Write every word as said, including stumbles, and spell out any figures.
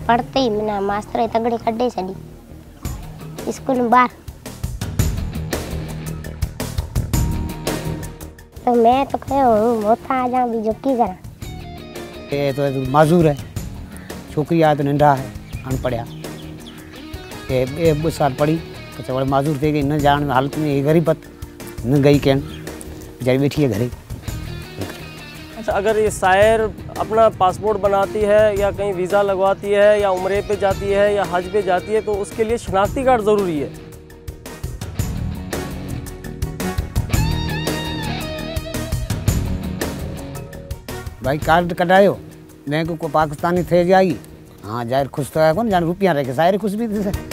पढ़ते ही मना मास्टर तगड़े कड्डे छड़ी स्कूल में बाहर। तो मैं तो कहो मोथा आ जाऊं भी जो की करा। ये तो माजूर है, छोकरी आ तो नंढा है, अनपढ़िया। ये एक साल पढ़ी तो चवड़े माजूर थे कि न जान हालत में गरीबत न गई कहन जाई बैठी है घरे। अच्छा, अगर ये शायर अपना पासपोर्ट बनाती है या कहीं वीज़ा लगवाती है या उम्रे पे जाती है या हज पे जाती है तो उसके लिए शनाख्ती कार्ड ज़रूरी है। भाई कार्ड कटायो बैंक को पाकिस्तानी थे जाएगी। हाँ जाहिर खुश तो है कौन जान रुपया रखे शायर खुश भी थे।